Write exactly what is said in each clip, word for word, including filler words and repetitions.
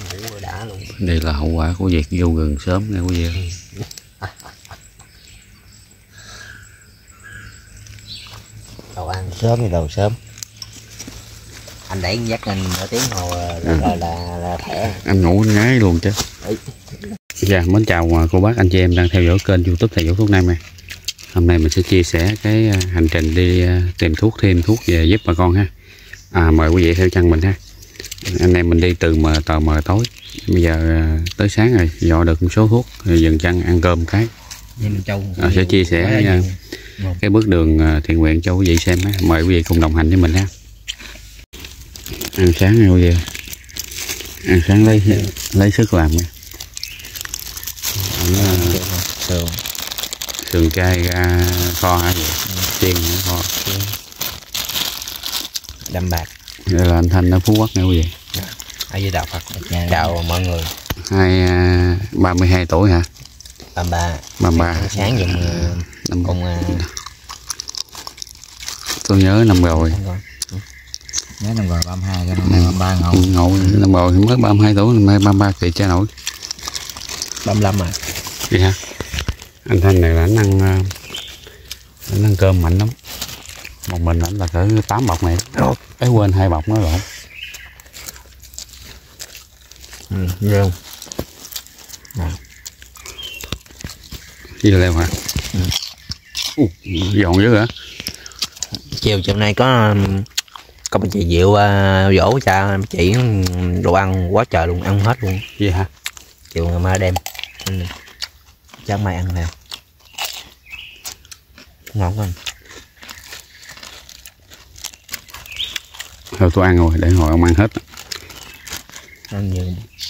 ngủ đã luôn. Đây là hậu quả của việc vô rừng sớm nha quý vị. Đầu ăn sớm thì đầu sớm. Anh đẩy dắt anh nửa tiếng hồ là, là, là, là, là thẻ. Anh ngủ ngái luôn chứ. Dạ, mến chào cô bác anh chị em đang theo dõi kênh YouTube Thầy Dỗ Thuốc Nam. Hôm nay mình sẽ chia sẻ cái hành trình đi tìm thuốc, thêm thuốc về giúp bà con ha. À, mời quý vị theo chân mình ha. Anh em mình đi từ mờ tờ mờ tối, bây giờ tới sáng rồi, dò được một số thuốc rồi dừng chân ăn cơm cái. À, sẽ chia sẻ uh, cái bước đường uh, thiện nguyện cho quý vị xem ha. Mời quý vị cùng đồng hành với mình ha. Ăn sáng nha quý vị. Ăn sáng lấy lấy sức làm nha. Sườn sườn cay ra kho hả vậy? Chiên nữa kho. Đâm bạc. Đây là anh Thanh ở Phú Quốc nha quý vị. Ở dưới đạo Phật. Chào mọi người. Hai ba mươi hai tuổi hả? Ba ba. Ba ba. Sáng dùng năm cùng. Tôi nhớ năm rồi. Nhớ năm rồi ba mươi hai cho năm nay ba mươi ba ngầu. Ngầu năm rồi mới ba mươi hai tuổi, năm nay ba mươi ba kỳ cha nổi. ba mươi lăm à? Gì hả? Anh Thanh này là anh ăn anh ăn cơm mạnh lắm. Một mình ảnh là cỡ tám bọc này. Ấy quên hai bọc nữa lộn. Ừ, ghê không? Gì leo hả? Ừ. Uh, giòn dữ hả? Chiều chiều nay có có bà chị Diệu uh, dỗ cha chị đồ ăn quá trời luôn, ăn hết luôn. Gì hả? Chiều ngày mai đem ừ. Chắc mai ăn nào ngon không? Thôi tôi ăn rồi, để hồi ông ăn hết. Ăn nhiều.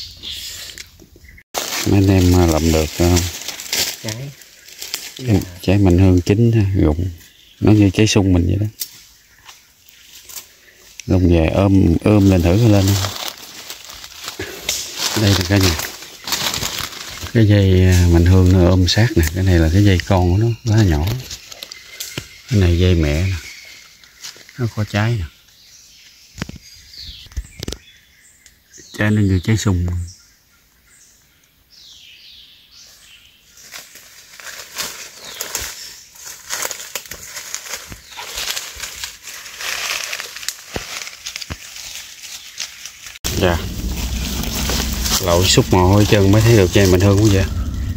Mấy anh em làm được không? Trái Trái, trái mạnh hương chín rụng. Nó như trái sung mình vậy đó. Lông về ôm ôm lên thử lên. Đây là cái gì? Cái dây mạnh hương nó ôm sát nè. Cái này là cái dây con của nó, nó nhỏ. Cái này dây mẹ nè. Nó có trái nè. Trái nó như trái sung. Dạ. Lội xúc mồ hôi chân mới thấy được dây mạnh hương của vậy.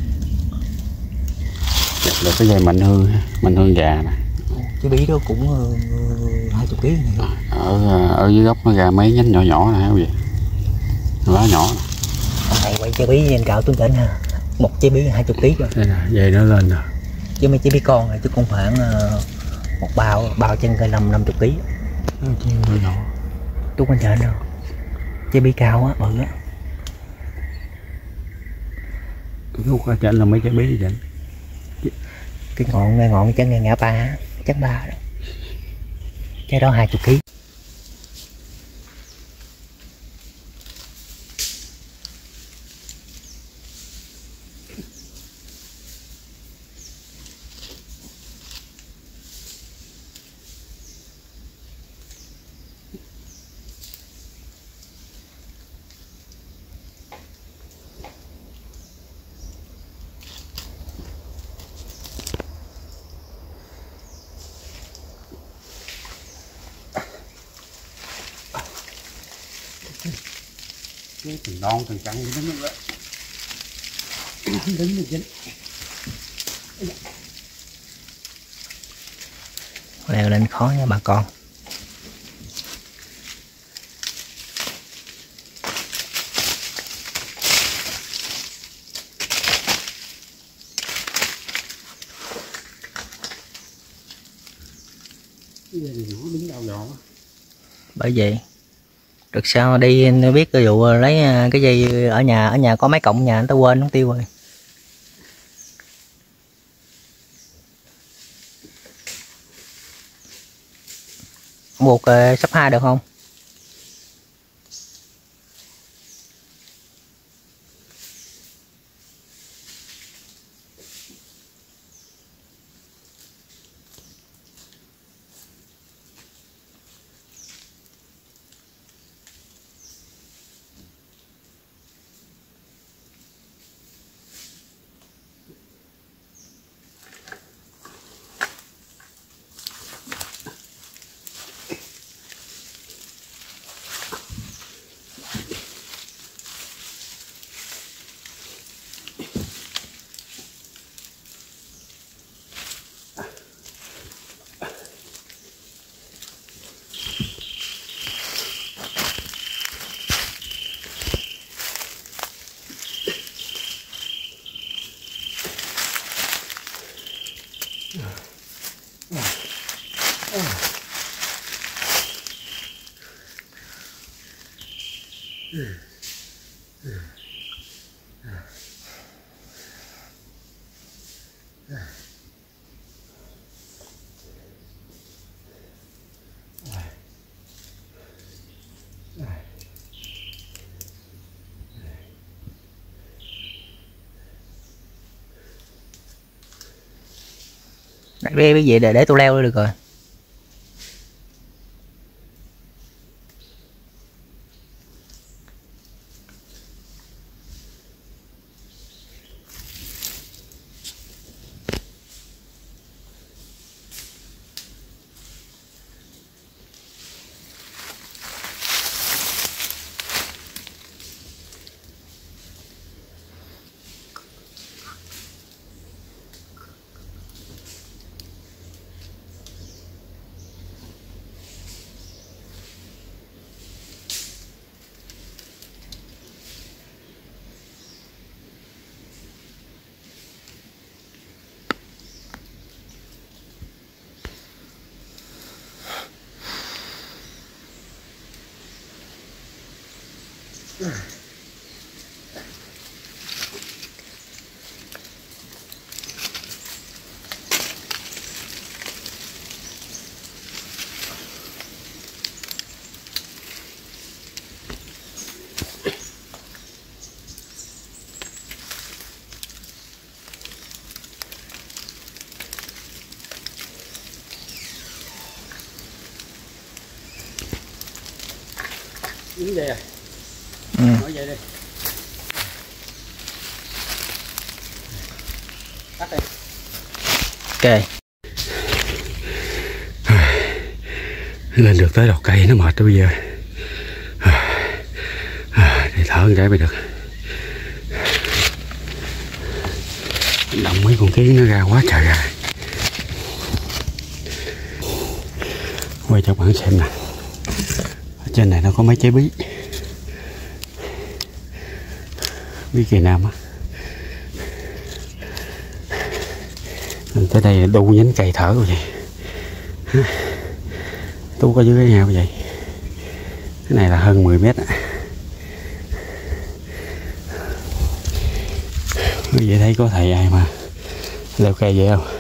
Được, được cái dây mạnh hương, mạnh hương già nè. Cái bí đó cũng hai chục ký này. Ở ở dưới gốc nó ra mấy nhánh nhỏ nhỏ này không vậy? Lá nhỏ. Ông thầy quay trái bí trên cạo tuấn tỉnh ha. Một trái bí hai chục ký rồi. Đây nè, dây nó lên rồi. Chứ mấy trái bí con này chứ cũng khoảng uh, một bao bao trên cây năm năm chục ký. Nó nhỏ. Tuấn anh trên đâu. Trái bí cao á, bự á. Cái khúc ở trên là mấy trái bí vậy. Cái ngọn ngay ngọn chân ngay ngã ba á, chắc ba đó. Cái đó hai chục ký. Cái từng non từng căng như nó đó. Dính được dính. Leo lên khó nha bà con. Cái dây nhỏ đứng đâu nhỏ. Bởi vậy được sao đi nó biết cái vụ lấy cái dây ở nhà, ở nhà có mấy cọng nhà người ta quên nó tiêu rồi. Buộc uh, sắp hai được không? Đặt đi cái gì để để tôi leo được rồi. Đứng vậy à? Ừ. Nói vậy đi. Tắt đi. Ok. Lên được tới đầu cây nó mệt tới bây giờ. Để thở một cái mới được. Động mấy con kiến nó ra quá trời ra. Quay cho bạn xem nè. Ở trên này nó có mấy trái bí. Bí Kỳ Nam á. Mình tới đây đu nhánh cây thở rồi vậy. Tu có dưới cái nhau vậy. Cái này là hơn mười mét á. Vậy thấy có thầy ai mà leo cây vậy không?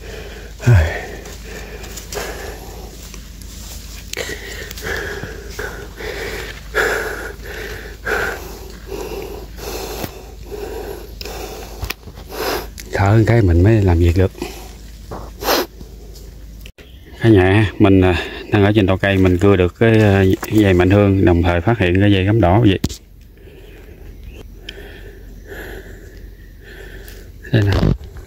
Thở cái mình mới làm việc được. Cả nhà mình đang ở trên đầu cây, mình cưa được cái dây mạnh hương, đồng thời phát hiện cái dây gấm đỏ vậy. Đây nè.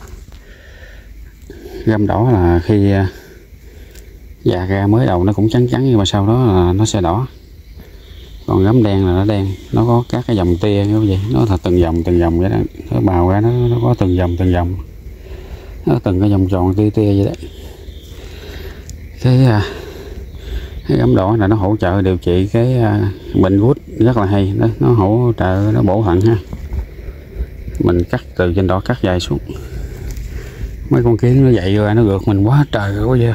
Gấm đỏ là khi già ra mới đầu nó cũng trắng trắng, nhưng mà sau đó là nó sẽ đỏ. Còn gấm đen là nó đen, nó có các cái dòng tia như vậy, nó là từng dòng từng dòng vậy đó, nó bào ra nó, nó có từng dòng từng dòng, nó từng cái vòng tròn tia tia vậy đấy. Cái, cái gấm đỏ là nó hỗ trợ điều trị cái bệnh gút rất là hay, nó, nó hỗ trợ, nó bổ thận ha. Mình cắt từ trên đó cắt dài xuống, mấy con kiến nó dậy rồi nó gượt mình quá trời rồi quá giờ.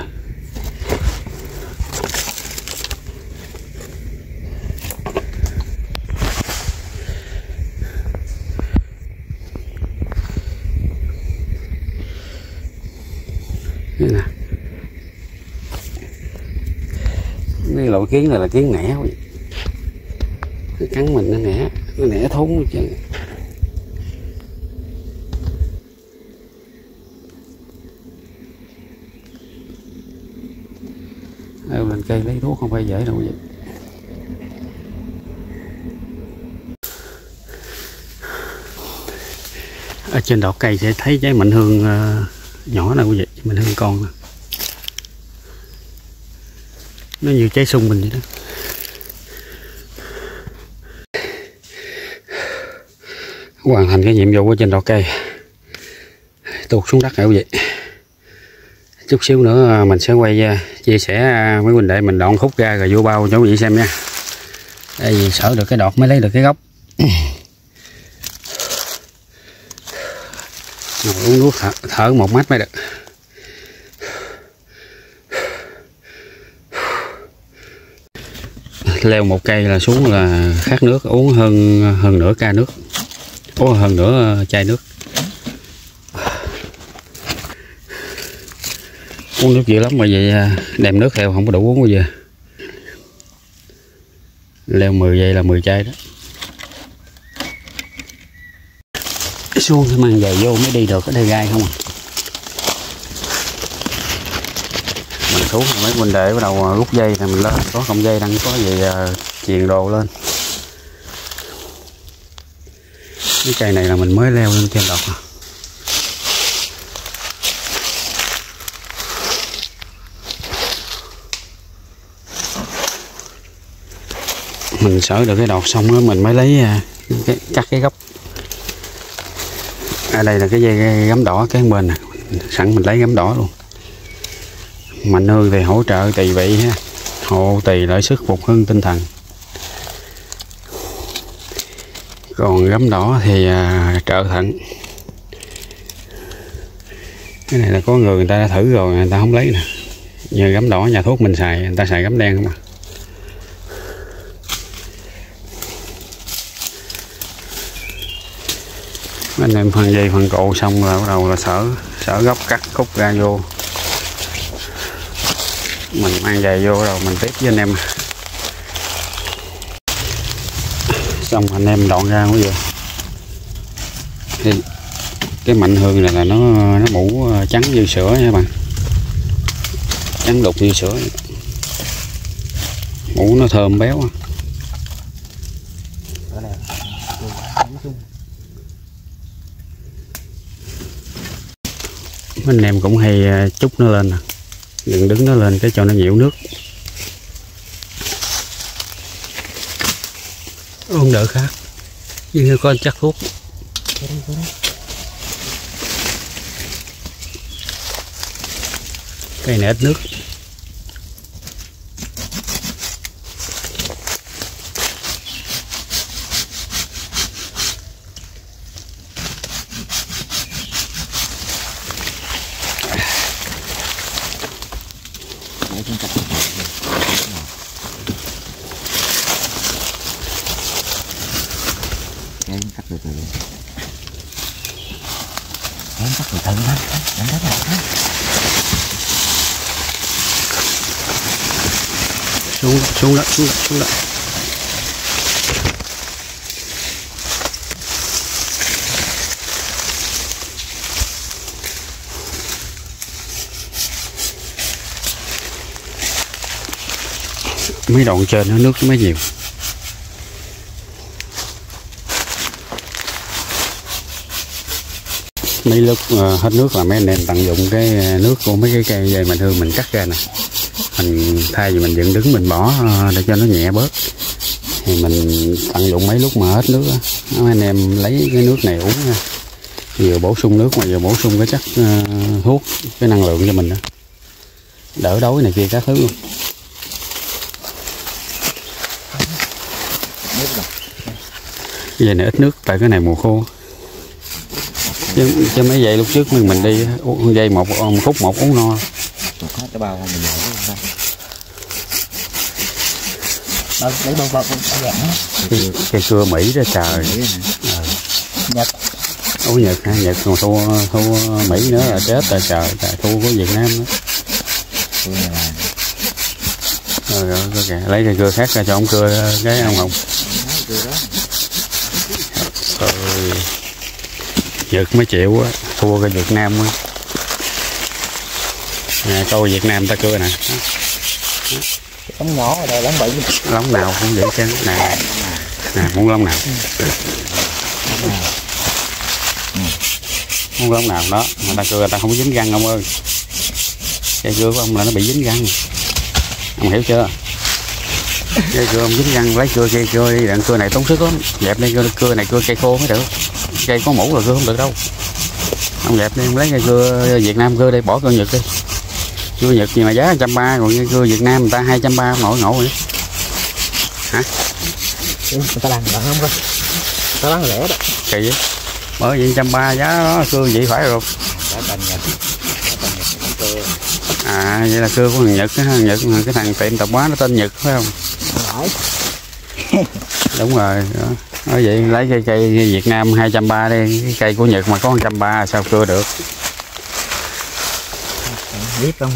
Đây nè. Cái loại kiến này là kiến nẻ vậy. Nó cắn mình nó nẻ, nó nẻ thốn chứ. Leo lên cây lấy thuốc không phải dễ đâu vậy. Ở trên đọt cây sẽ thấy trái mạnh hương uh, nhỏ nè quý vị, mạnh hương con nè. Nó như trái sung mình vậy đó. Hoàn thành cái nhiệm vụ ở trên đọt cây, tuột xuống đất rồi quý vị. Chút xíu nữa mình sẽ quay chia sẻ với huynh đệ mình đoạn khúc ra rồi vô bao cho quý vị xem nha. Đây vì sợ được cái đọt mới lấy được cái gốc. Ngồi uống nước thở, thở một mát mới được. leo một cây là xuống là khát nước, uống hơn hơn nửa ca nước, uống hơn nửa chai nước. Uống nước dữ lắm mà vậy đem nước theo không có đủ uống bao giờ. Leo mười giây là mười chai đó. Xuống thì mang giày vô mới đi được, ở đây gai không à. Mình xuống mấy huynh đệ bắt đầu rút dây thì mình lên, có cọng dây đang có gì chuyền đồ lên. Cái cây này là mình mới leo lên trên đọt. Mình sỡ được cái đọt xong đó mình mới lấy cái, cắt cái gốc. Ở đây là cái dây gấm đỏ cái bên này, sẵn mình lấy gấm đỏ luôn. Mạnh Hương thì hỗ trợ tỳ vị ha, hộ tỳ lợi sức phục hưng tinh thần. Còn gấm đỏ thì à, trợ thận. Cái này là có người người ta đã thử rồi, người ta không lấy nè. Như gấm đỏ nhà thuốc mình xài, người ta xài gấm đen không à. Anh em phân dây phân cộ xong rồi bắt đầu là sở sở gốc cắt khúc ra vô. Mình mang giày vô rồi mình tiếp với anh em. Xong anh em đoạn ra bây giờ. Thì cái Mạnh Hương này là nó nó mũ trắng như sữa nha các bạn. Trắng đục như sữa. Mũ nó thơm béo. Anh em cũng hay trút nó lên nè, đừng đứng nó lên cái cho nó nhiễu nước. Không đỡ khác, nhưng có chắc thuốc. Cây này ít nước. Em cắt từ từ. Em cắt từ từ lên, đánh đánh lại. Xuống xuống đất, xuống đất, xuống đất. Mấy đoạn trên nó nước nó mới nhiều. Mấy lúc uh, hết nước là mấy anh em tận dụng cái nước của mấy cái cây dây Mạnh Hương mình cắt ra nè, mình thay vì mình dựng đứng mình bỏ uh, để cho nó nhẹ bớt, thì mình tận dụng mấy lúc mà hết nước đó, mấy anh em lấy cái nước này uống nha, vừa bổ sung nước mà vừa bổ sung cái chất uh, thuốc, cái năng lượng cho mình đó, đỡ đói này kia các thứ luôn. Cái dây này ít nước tại cái này mùa khô. Chứ, chứ mấy giây lúc trước mình đi uống dây một khúc một uống no. Hết cái bao mình lấy lấy bao bao cây, cây cưa Mỹ đó trời. Nhật. Ủa Nhật ha, Nhật còn thua thua Mỹ nữa là chết rồi trời, trời thua của Việt Nam nữa. Rồi rồi kìa, lấy cây cưa khác ra cho ông cưa cái ông Hồng. Rồi. Nhật mới chịu á, thua cái Việt Nam á. Nè, câu Việt Nam ta cưa nè. Lóng nhỏ ở đây lóng bậy. Lóng nào cũng vậy chứ. Nè. Nè, muốn lóng nào. Muốn lóng nào đó, mà ta cưa ta không có dính răng ông ơi. Cây cưa của ông là nó bị dính răng. Ông hiểu chưa? Cây cưa ông dính răng, lấy cưa cây cưa đi, đặng cưa này tốn sức lắm. Dẹp đây cưa, cưa này cưa cây khô mới được. Cây có mũ là cưa không được đâu. Ông dẹp đi, ông lấy cây cưa Việt Nam cưa đi, bỏ cưa Nhật đi. Cưa Nhật gì mà giá một trăm ba mươi, còn cưa Việt Nam người ta hai trăm ba mươi ngộ ngộ vậy. Hả? Người ta làm bạn không coi. Người ta bán lẻ đó. Kỳ vậy? Bởi vì một trăm ba mươi giá đó cưa vậy phải rồi. À vậy là cưa của thằng Nhật, cái thằng Nhật cái thằng tiệm tạp hóa nó tên Nhật phải không? nổi. Đúng rồi đó. Nói vậy lấy cây cây Việt Nam hai trăm ba đi, cái cây của Nhật mà có một trăm ba sao cưa được. Biết không?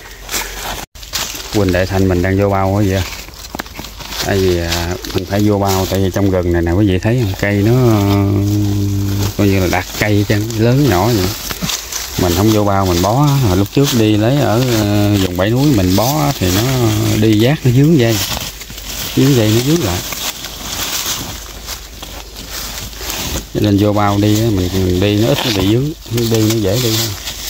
Quỳnh Đại Thành mình đang vô bao quá vậy. Tại vì mình phải vô bao, tại vì trong rừng này nè quý vị thấy không, cây nó coi như là đặt cây chân lớn nhỏ vậy. Mình không vô bao mình bó, hồi lúc trước đi lấy ở vùng Bảy Núi mình bó thì nó đi giác nó dướng dây, dướng dây nó dướng lại. Cho nên vô bao đi mình, mình đi nó ít nó bị dướng, đi nó dễ đi hơn.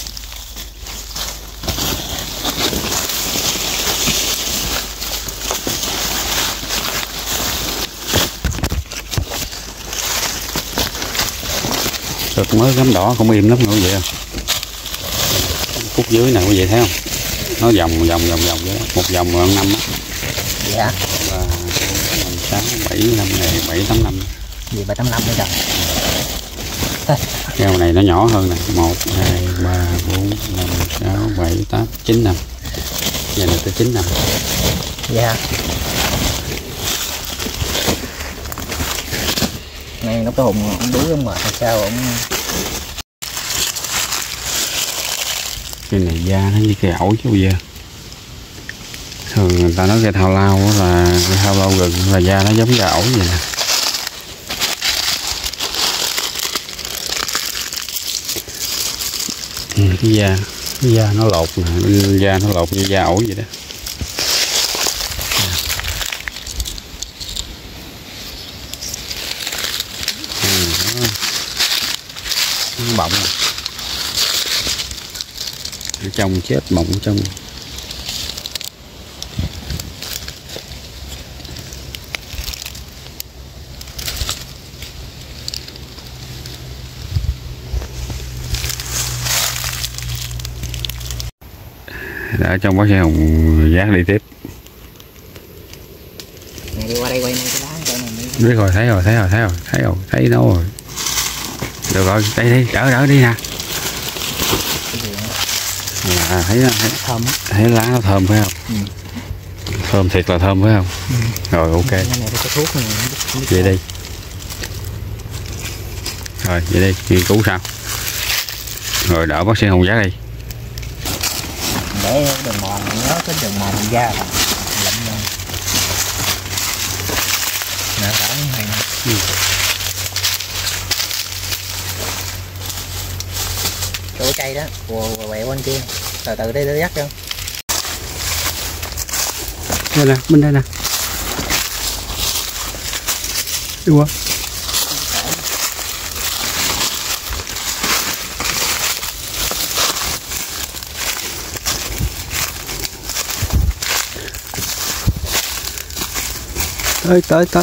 Cực mới gấm đỏ cũng im lắm nữa vậy không? Khúc dưới này quý vị thấy không? Nó vòng vòng vòng vòng vậy, một vòng một năm á. Dạ. Ba, năm, sáu, bảy, năm này, bảy, tám năm. Gì bảy tám năm nữa rồi. Keo này nó nhỏ hơn này, một, hai, ba, bốn, năm, sáu, bảy, tám, chín năm. Giờ này tới chín năm. Dạ. Này nó có hùng ông đuối không mà sao ông. Cái này da nó như cây ổi chứ bây giờ. Thường người ta nói cây thao lao là cây thao lao rừng là da nó giống da ổi vậy nè. Ừ, cái da cái da nó lột nè, da nó lột như da ổi vậy đó. Ừ, nó, nó bọng ở trong chết bọng ở trong. Ở trong bó xe hồng giác đi tiếp. Này đi qua đây quay này cái lá cho này. Biết rồi, thấy rồi, thấy rồi, thấy rồi, thấy rồi, thấy nó rồi. Được rồi, đây đi, đỡ đỡ đi nè. À, thấy nó thấy, thơm á. Thấy lá nó thơm phải không? Ừ. Thơm thiệt là thơm phải không? Ừ. Rồi ok. Này có thuốc này. Vậy đi. Rồi vậy đi, nghiên cứu sao? Rồi đỡ bác sĩ hồng giác đi. Để đường mòn nhớ cái đường mòn da là lạnh luôn. Nè đỡ này nè. Ừ. Chỗ cây đó, quẹo bên kia, từ từ đi để dắt cho. Đây nè, bên đây nè. Đi qua. Tới tới tới.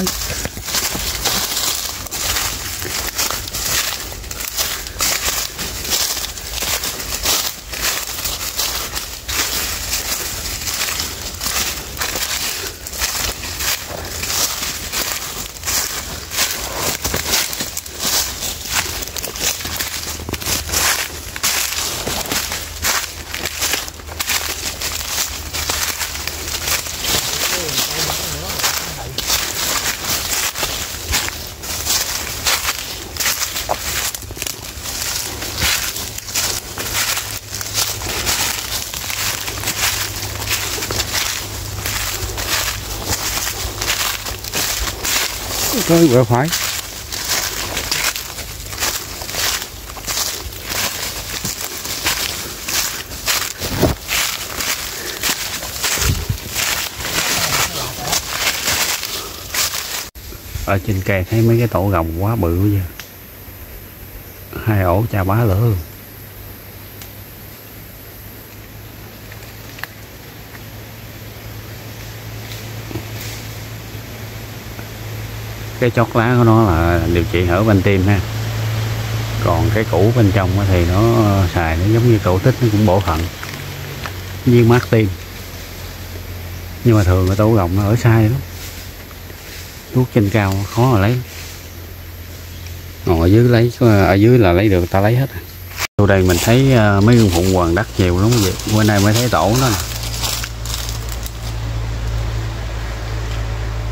Tới bờ phải. Ở trên cây thấy mấy cái tổ gồng quá bự vậy. Hai ổ cha bá lửa. Cái chót lá của nó là điều trị hở van tim ha. Còn cái củ bên trong thì nó xài nó giống như cổ tích, nó cũng bổ thận, viên mát tim. Nhưng mà thường cái tổ gồng nó ở sai lắm, thuốc trên cao khó mà lấy. Còn ở dưới lấy, ở dưới là lấy được ta lấy hết. Ở đây mình thấy mấy con phụng hoàng đất nhiều lắm vậy. Bữa nay mới thấy tổ nó nè.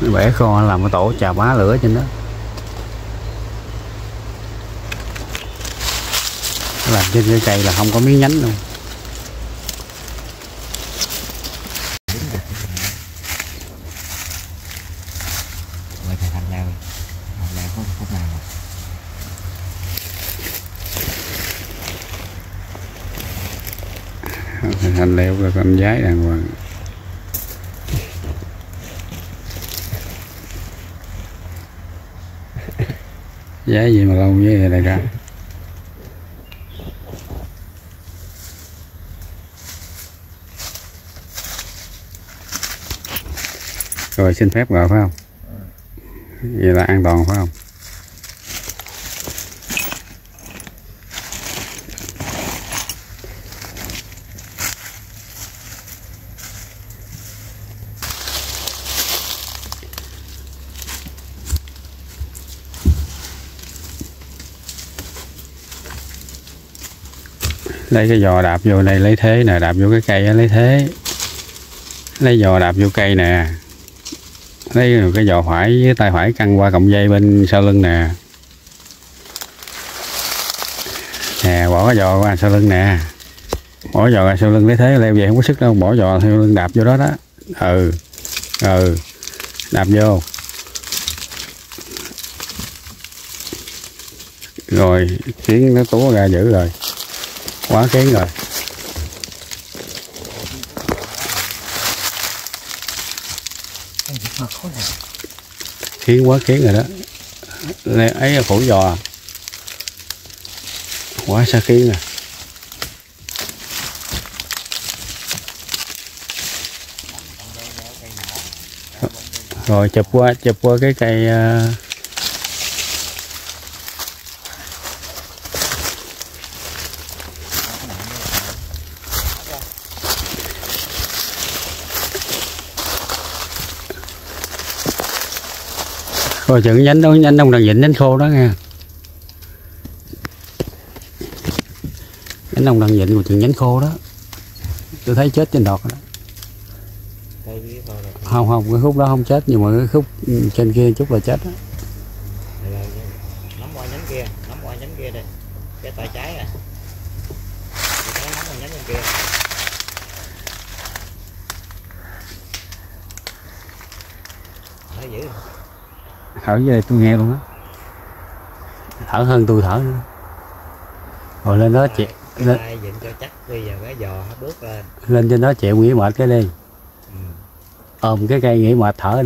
bẻ kho làm cái tổ chà bá lửa trên đó. Làm trên cái cây là không có miếng nhánh luôn. Ngoài thì hành leo, hành leo có khúc nào mà hành leo rồi con giái đàng hoàng. Giái gì mà lâu với đại ca. Rồi xin phép rồi phải không? Vậy là an toàn phải không? Lấy cái giò đạp vô đây lấy thế nè, đạp vô cái cây lấy thế. Lấy giò đạp vô cây nè. Lấy cái giò phải với tay phải căng qua cọng dây bên sau lưng nè. Nè, bỏ cái giò qua sau lưng nè. Bỏ giò ra sau lưng lấy thế leo về không có sức đâu, bỏ giò sau lưng đạp vô đó đó. Ừ. Ừ. Đạp vô. Rồi, kiến nó túa ra dữ rồi. Quá kiến rồi. Kiến quá kiến rồi đó. Ấy là phủ giò. Quá xa kiến rồi. Rồi chụp qua chụp qua cái cây uh... rồi chừng nhánh đó, nhánh đông đang dịnh nhánh khô đó nha. Nhánh đông đang dịnh một chừng nhánh khô đó. Tôi thấy chết trên đọt đó. Không không, cái khúc đó không chết nhưng mà cái khúc trên kia chút là chết đó. Nắm qua nhánh kia, nắm qua nhánh kia đây. Cái tay trái à. Cái nắm qua nhánh bên kia. Thấy dữ. Thở dưới đây tôi nghe luôn á. Thở hơn tôi thở nữa. Rồi lên đó chị lên dựng cho chắc bây giờ cái giò bước lên. Lên trên đó chịu nghỉ mệt cái đi. Ừ. Ôm cái cây nghỉ mệt thở đi.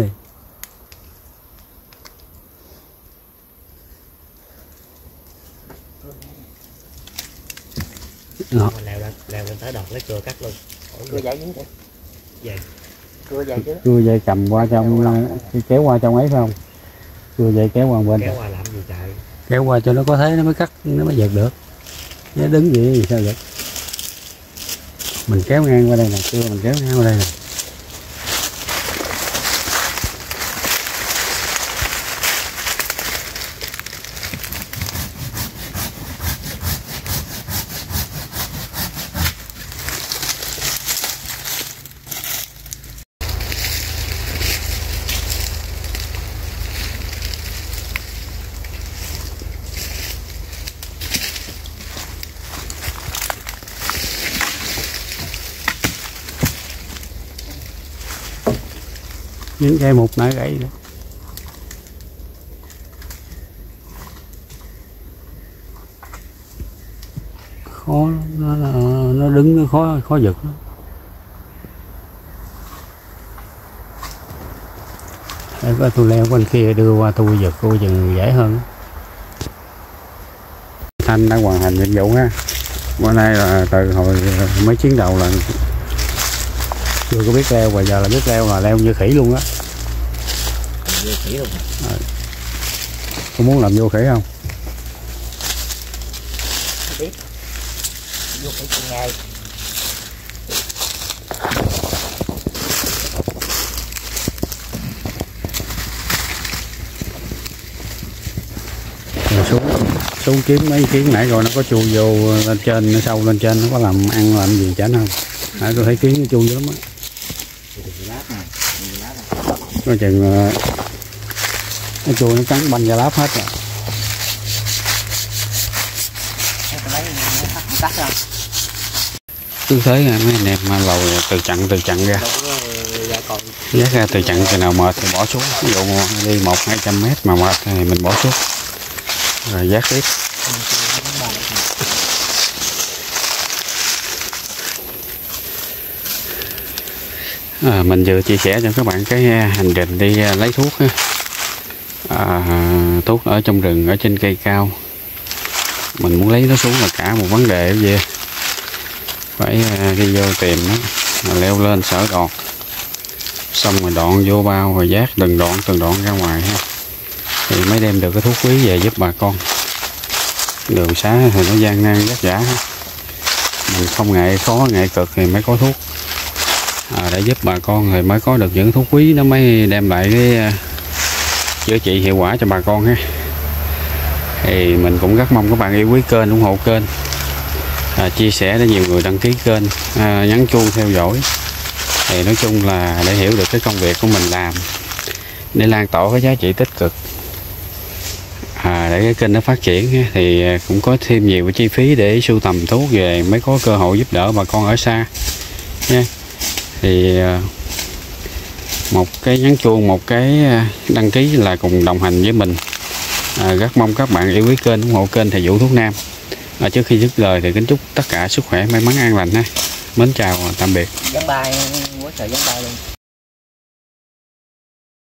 Leo lên, leo lên tới đọt lấy cưa cắt luôn. Cưa dây dính vậy. Cưa dây chứ. Cưa dây cầm qua trong kéo qua trong ấy phải không? Cưa dây kéo qua bên. Kéo qua làm gì trời? Kéo qua cho nó có thế nó mới cắt nó mới dệt được. Nó đứng vậy thì sao vậy? Mình kéo ngang qua đây nè, cưa mình kéo ngang qua đây nè. Những cây mục nãy gãy đó. Khó nó nó đứng nó khó khó giật đó. Để có tôi leo bên kia đưa qua tôi giật cô chừng dễ hơn. Thanh đã hoàn thành nhiệm vụ ha. Bữa nay là từ hồi mấy chiến đầu là chưa có biết leo, bây giờ là biết leo là leo như khỉ luôn á. Như khỉ luôn. À, có muốn làm vô khỉ không? Biết. Vô khỉ từng ngày. Rồi xuống xuống kiếm mấy kiến nãy rồi nó có chui vô lên trên, nó sâu lên trên nó có làm ăn làm gì chả không? Nãy tôi thấy kiến nó chui lắm á. coi chừng nó chui nó cắn banh da láp hết rồi. Cứ thế mấy anh em lầu từ chặn từ chặn ra, dắt ra từ chặn, chừng nào mệt thì bỏ xuống. Ví dụ đi một hai trăm mét mà mệt thì mình bỏ xuống rồi dắt tiếp. À, mình vừa chia sẻ cho các bạn cái hành trình đi lấy thuốc ha. À, thuốc ở trong rừng, ở trên cây cao, mình muốn lấy nó xuống là cả một vấn đề vậy, phải đi vô tìm nó, leo lên sở đọt, xong rồi đoạn vô bao rồi vác từng đoạn từng đoạn ra ngoài ha, thì mới đem được cái thuốc quý về giúp bà con. Đường xá thì nó gian nan vất vả ha, mình không ngại khó ngại cực thì mới có thuốc à, để giúp bà con thì mới có được những thuốc quý, nó mới đem lại cái chữa trị hiệu quả cho bà con ha. Thì mình cũng rất mong các bạn yêu quý kênh, ủng hộ kênh, à, chia sẻ để nhiều người đăng ký kênh, à, nhấn chuông theo dõi. Thì nói chung là để hiểu được cái công việc của mình làm, để lan tỏa cái giá trị tích cực, à, để cái kênh nó phát triển ha. Thì cũng có thêm nhiều cái chi phí để sưu tầm thuốc về mới có cơ hội giúp đỡ bà con ở xa nha. Thì một cái nhấn chuông, một cái đăng ký là cùng đồng hành với mình. À, rất mong các bạn yêu quý kênh, ủng hộ kênh Thầy Vũ Thuốc Nam. À, trước khi dứt lời thì kính chúc tất cả sức khỏe, may mắn, an lành ha. Mến chào, tạm biệt. Gián bài, quá trời gián bài luôn.